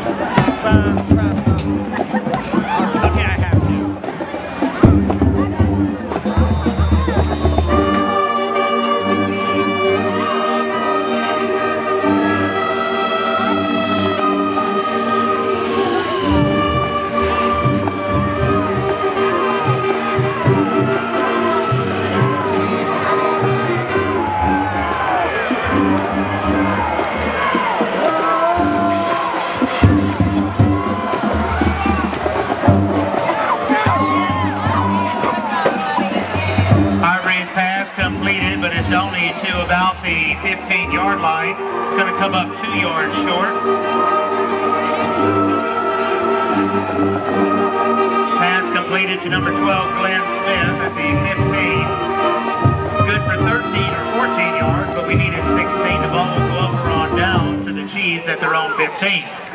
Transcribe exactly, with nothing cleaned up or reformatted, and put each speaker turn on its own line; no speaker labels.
Okay, I have to.
Completed, but it's only to about the fifteen yard line. It's going to come up two yards short. Pass completed to number twelve, Glenn Smith at the fifteen. Good for thirteen or fourteen yards, but we needed sixteen. The ball will go over on down to the Chiefs at their own fifteen.